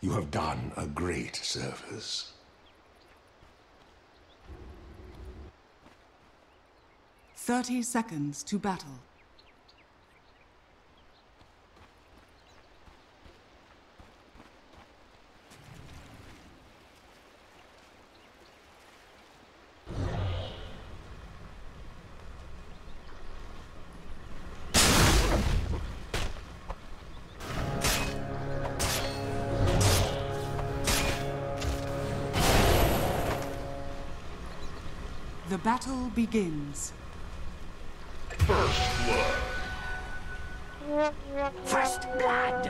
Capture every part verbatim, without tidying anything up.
You have done a great service. Thirty seconds to battle. The battle begins. First blood. First blood.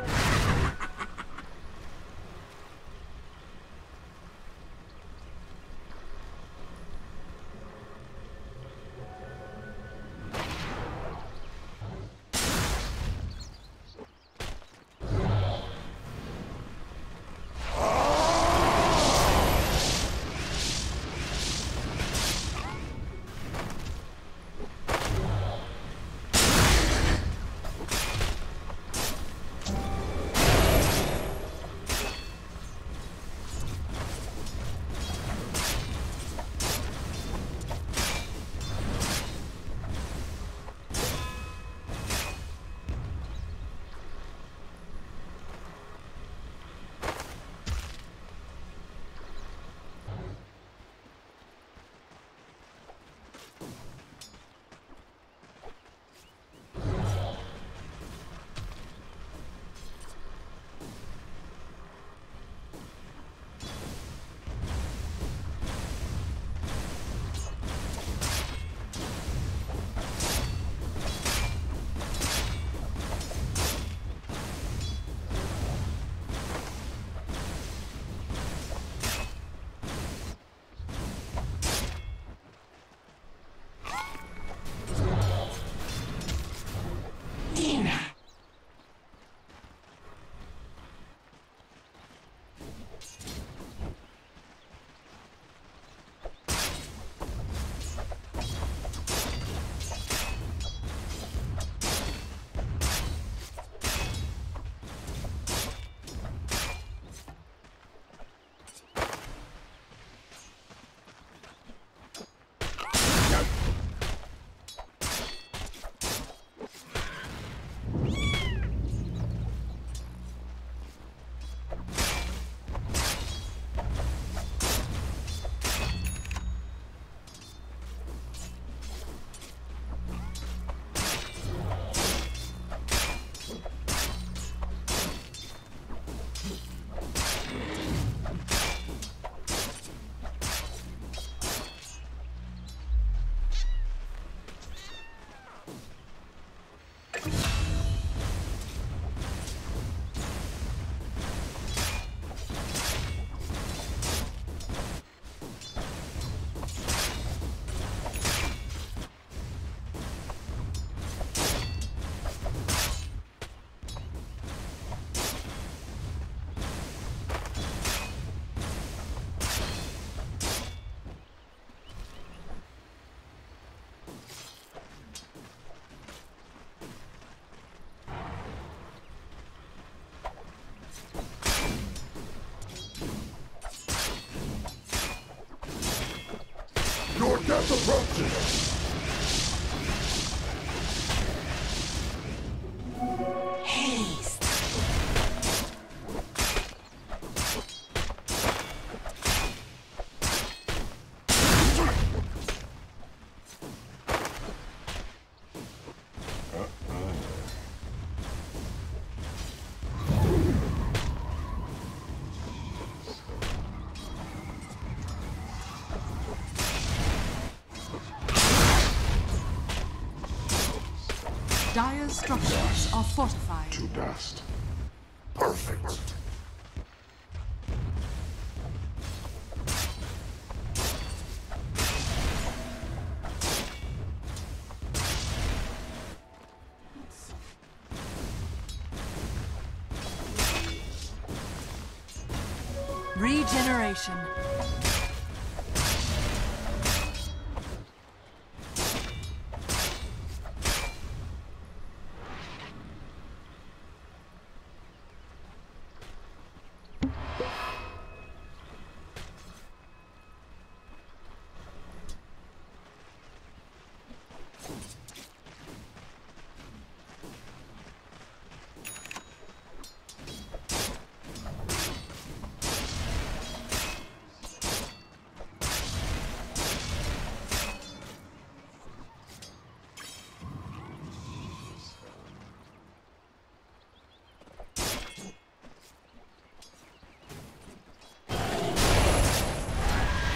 Your death approaches! Dire's structures are fortified. To dust. Perfect. Regeneration.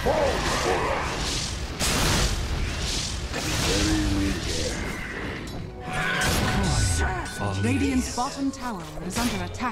Radiant's bottom tower is under attack.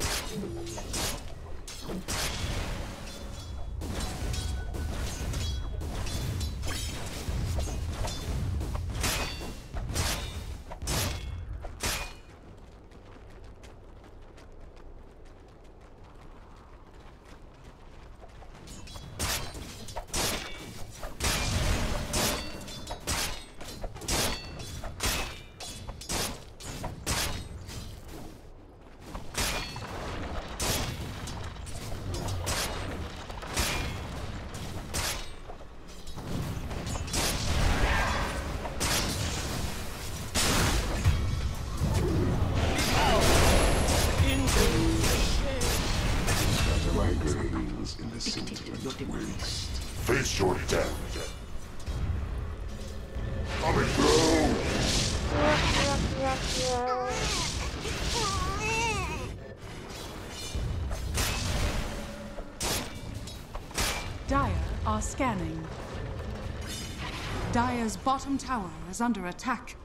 Face your death. Coming through! Dire are scanning. Dire's bottom tower is under attack.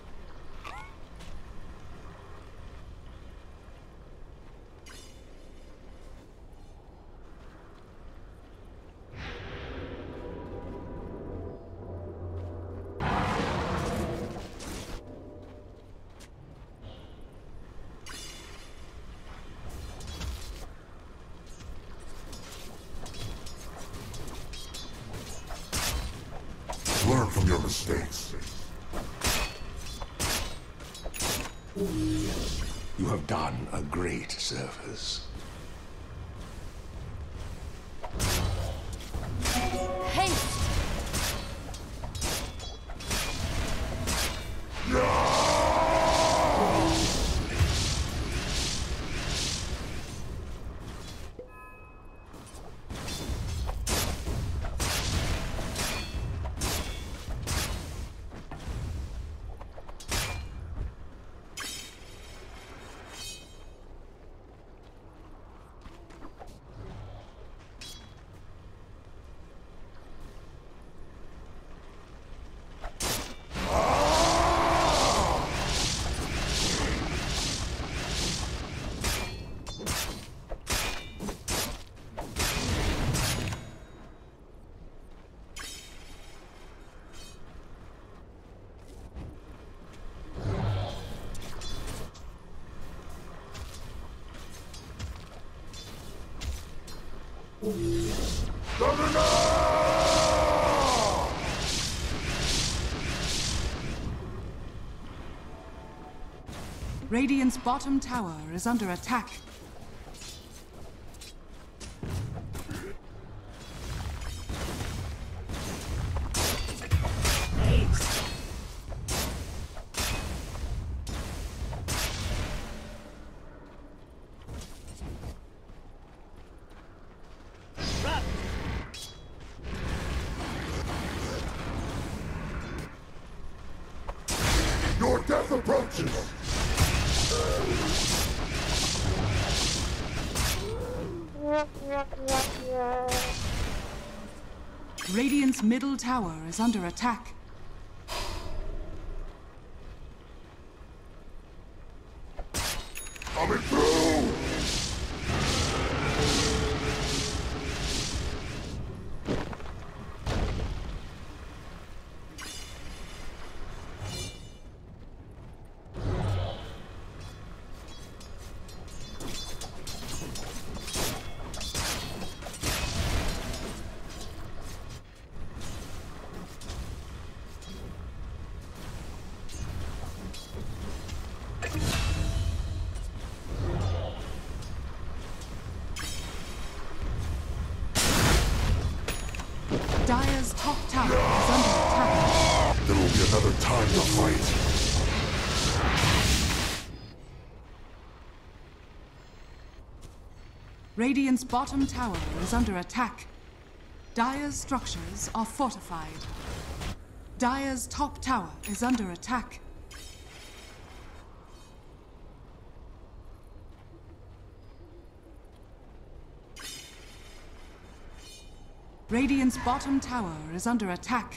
Learn from your mistakes. You have done a great service. Haste! Juggernaut! Radiant's bottom tower is under attack. Your death approaches! Radiant's middle tower is under attack. Coming through! Dire's top tower is under attack. There will be another time to fight. Radiant's bottom tower is under attack. Dire's structures are fortified. Dire's top tower is under attack. Radiant's bottom tower is under attack.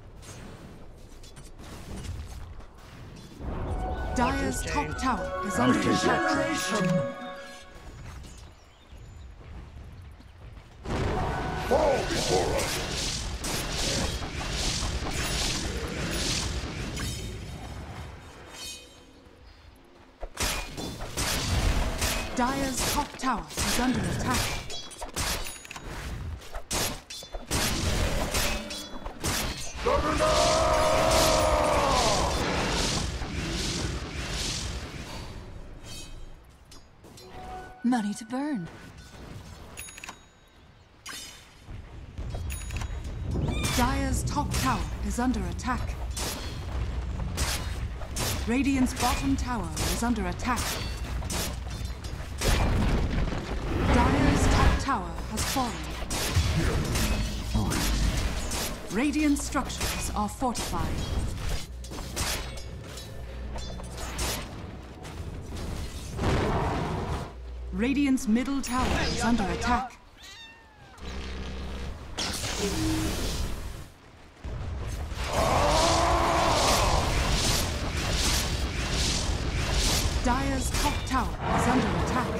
Dire's top tower is under attack. Fall before us! Dire's top tower is under attack. Juggernaut! Money to burn. Dire's top tower is under attack. Radiant's bottom tower is under attack. Dire's top tower has fallen. Radiant structures are fortified. Radiant's middle tower is under attack. Dire's top tower is under attack.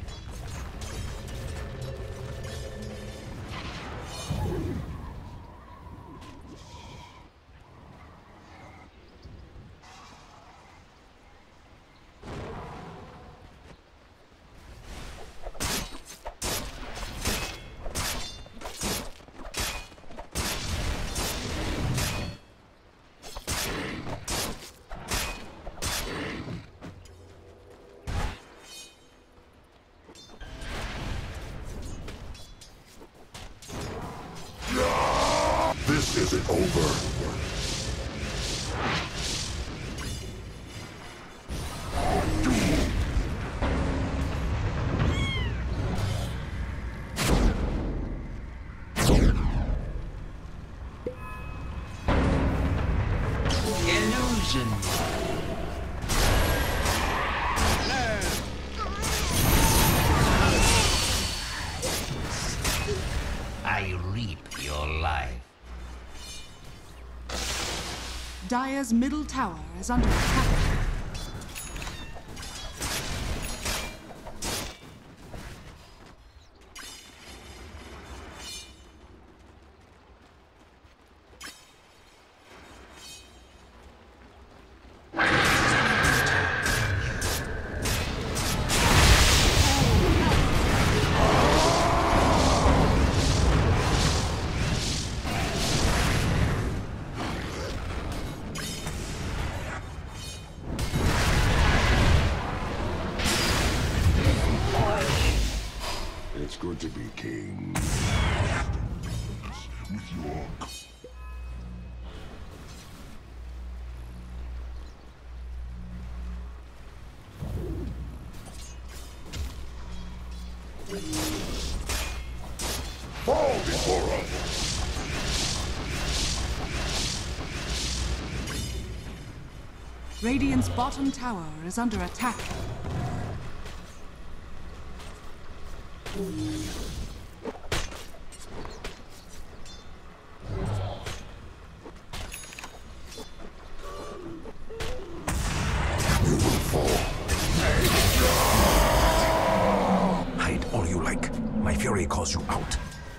This isn't over. Illusion. I reap your life. Dire's middle tower is under attack. It's good to be king. With your... Fall before us! Radiant's bottom tower is under attack. Hide all you like. My fury calls you out.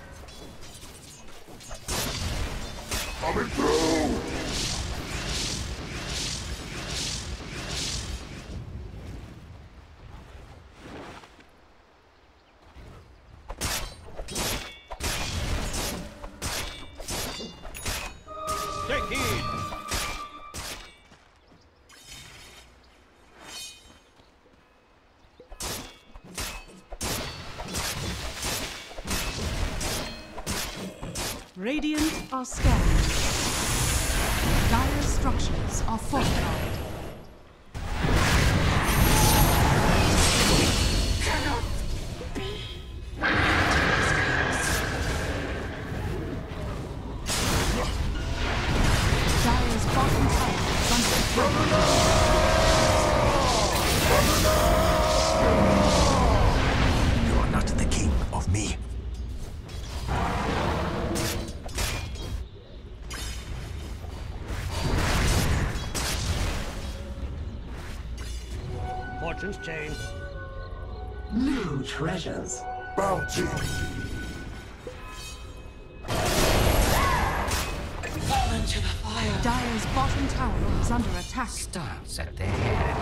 Coming through! Take heed! Radiant are scattered. Dire structures are fortified. Cannot be. Dire's bottom tower is under attack. You are not the king of me. since chain. New treasures. Bounty. Fall into the fire. Dire's bottom tower is under attack. Starts at the head.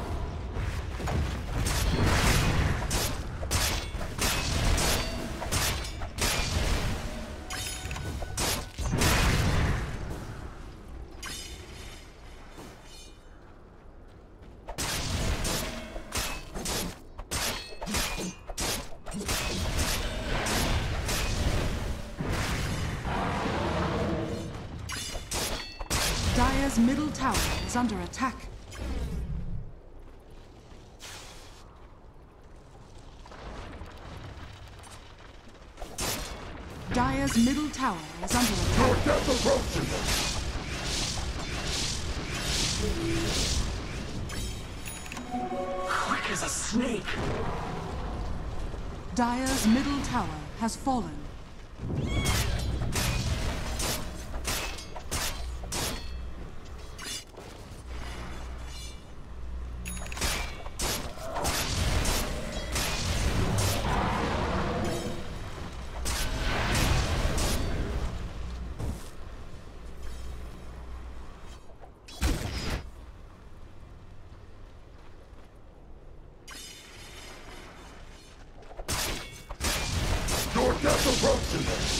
Dire's middle tower is under attack. Dire's middle tower is under attack. Your death approaches. Quick as a snake. Dire's middle tower has fallen. Your death approaches.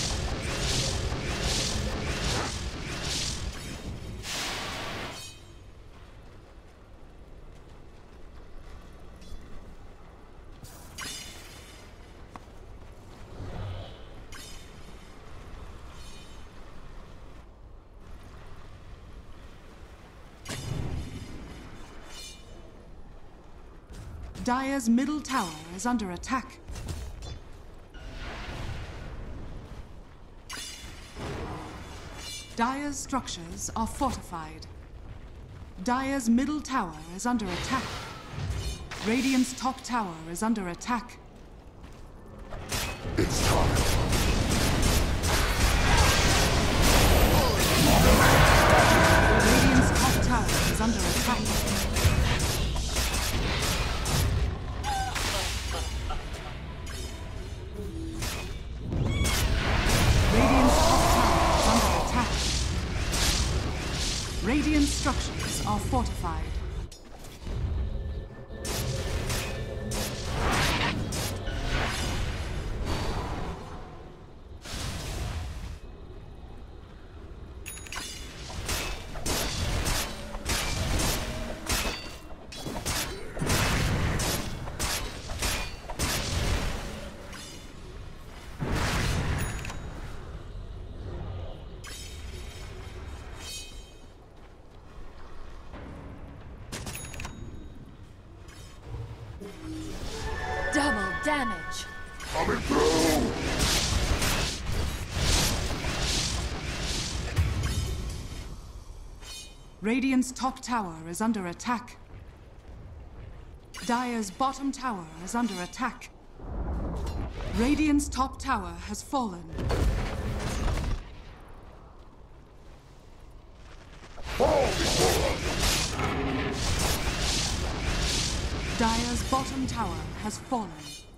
Dire's middle tower is under attack. Dire's structures are fortified. Dire's middle tower is under attack. Radiant's top tower is under attack. It's time. Radiant's top tower is under attack. Radiant's top tower is under attack. Radiant structures are fortified. Double damage. Coming through. Radiant's top tower is under attack. Dire's bottom tower is under attack. Radiant's top tower has fallen. Fall before us. Dire's bottom tower has fallen.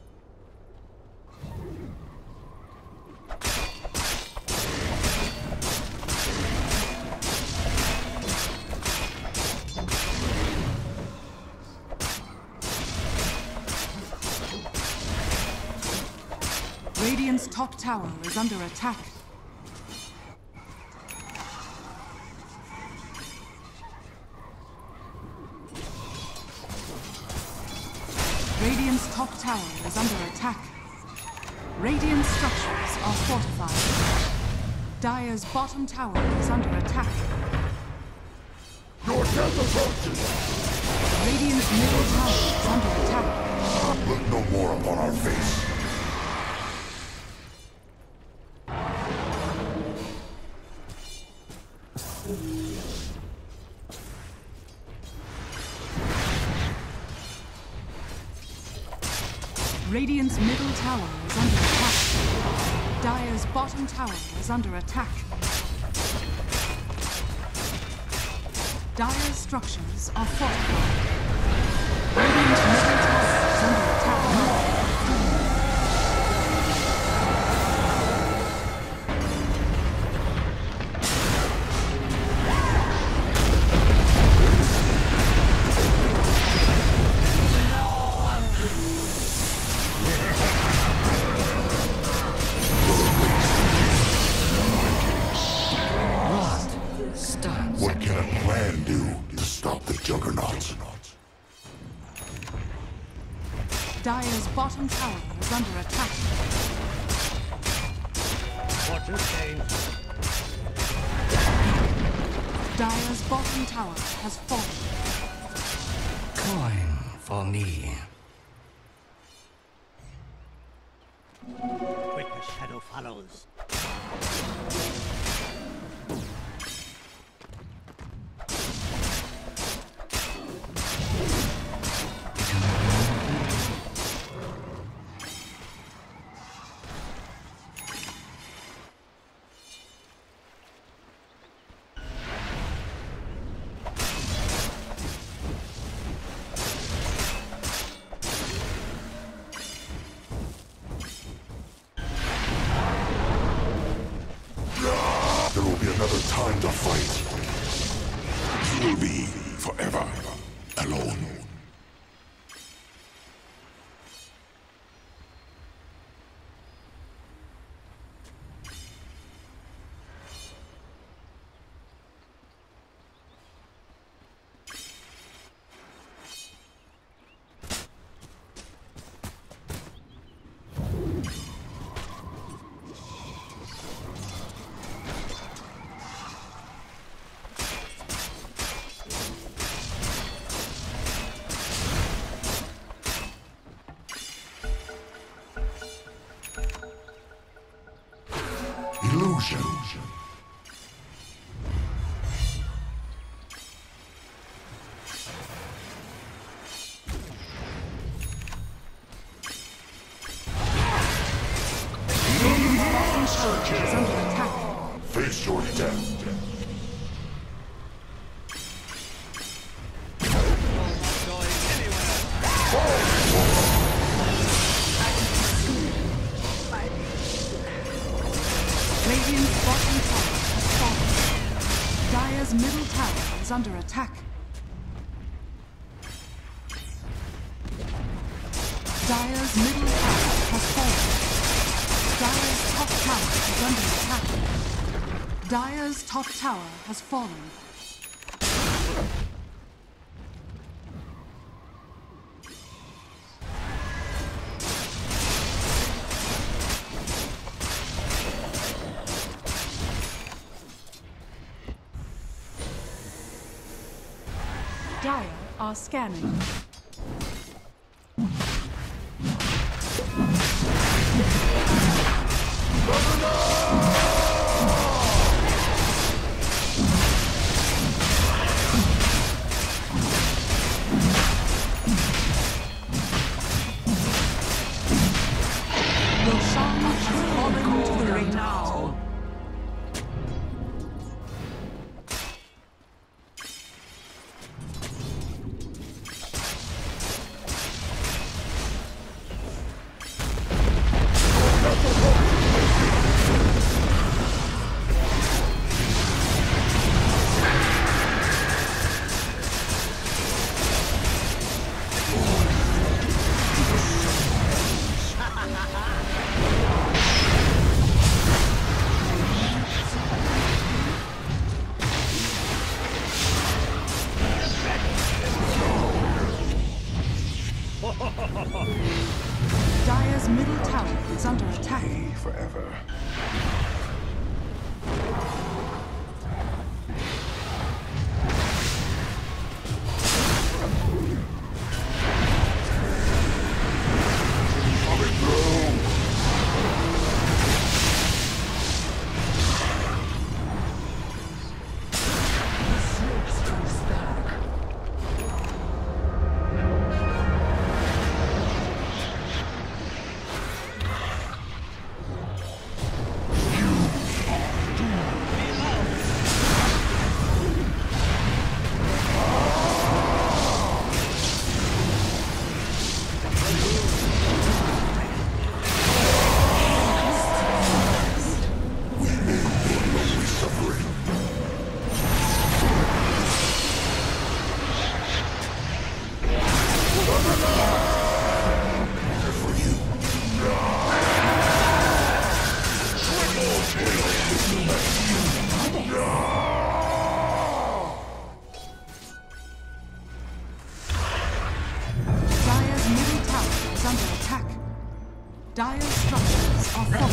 Radiant's top tower is under attack. Radiant's top tower is under attack. Radiant structures are fortified. Dire's bottom tower is under attack. Your death approaches. Radiant's middle tower is under attack. Look no more upon our face. Radiant's middle tower is under attack. Dire's bottom tower is under attack. Dire's structures are fortified. Radiant's middle tower is under attack. What can a plan do to stop the Juggernaut? Dire's bottom tower is under attack. Dire's bottom tower has fallen. Coin for me. Quick as shadow follows. There will be another time to fight. You will be forever alone. Illusion. Is under attack. Face your death. Radiant's bottom tower has fallen. Dire's middle tower is under attack. Dire's middle tower has fallen. Dire's top tower is under attack. Dire's top tower has fallen. Dire are scanning. Roshan has fallen to the Juggernaut. Dire's middle tower is under attack. Stay forever. Coming through. You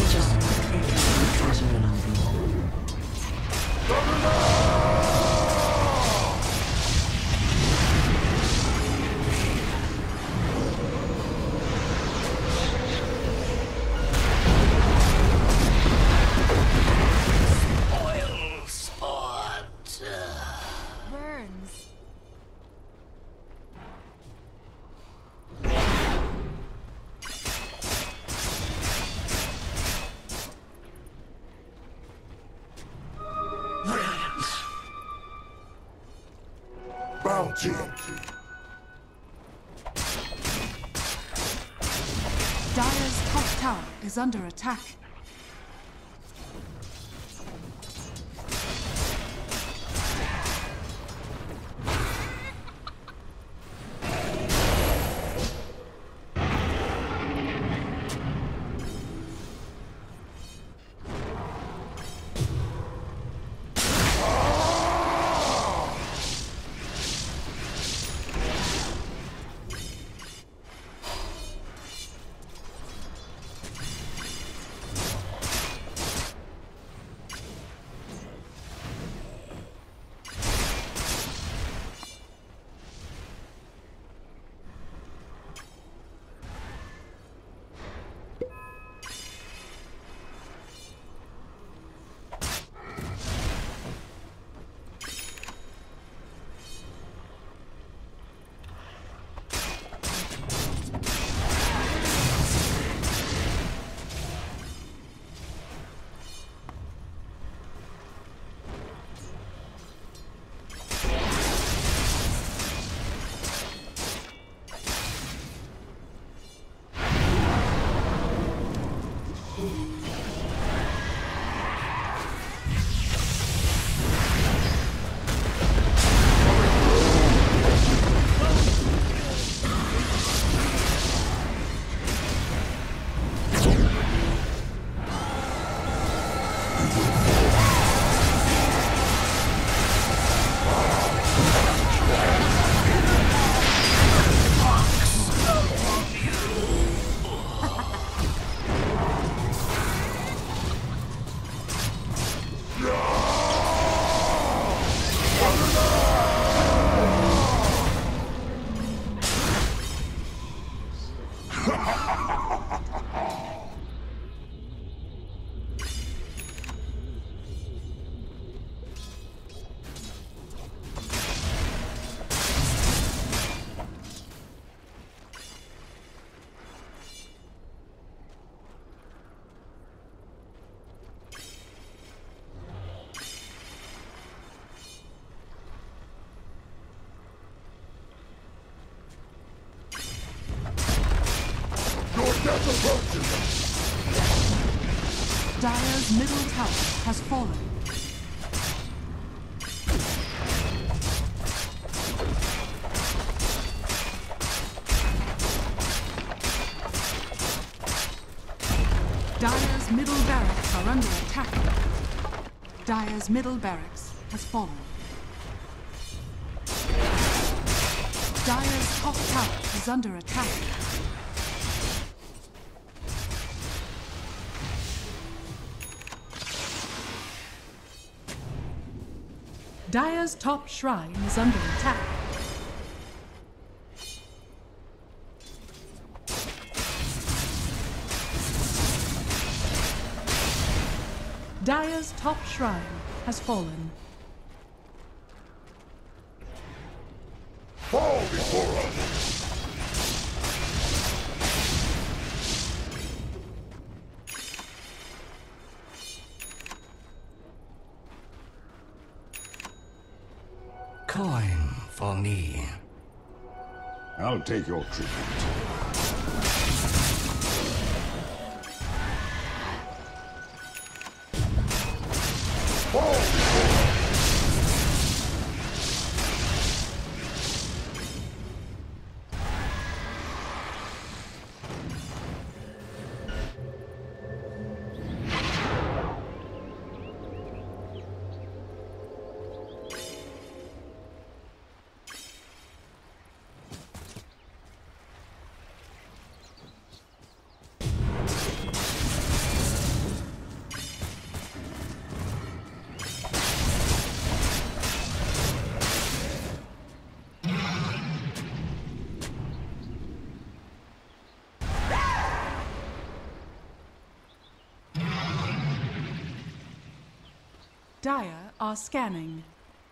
Just pick up the treasure and I'll be home. Oil spot. Burns. Bounty. Dire's top tower is under attack. Dire's middle tower has fallen. Dire's middle barracks are under attack. Dire's middle barracks has fallen. Dire's top tower is under attack. Dire's top shrine is under attack. Dire's top shrine has fallen. Fall before us! Coin for me. I'll take your tribute. Fall before us! Dire are scanning.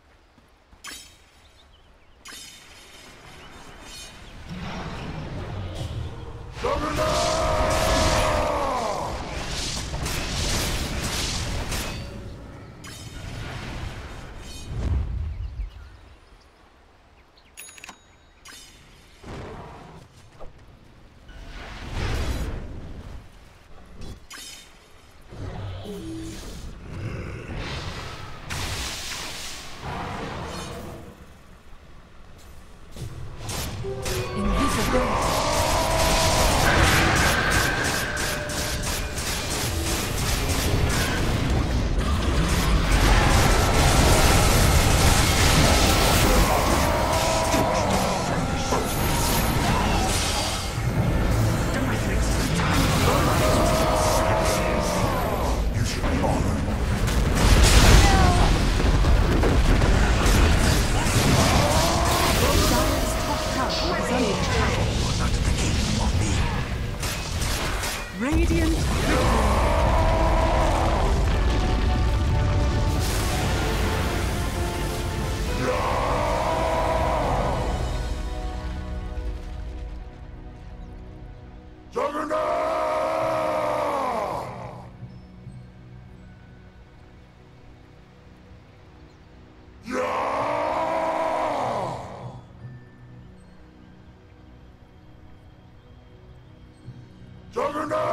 Radiant victory. Juggernaut! Yeah! Juggernaut!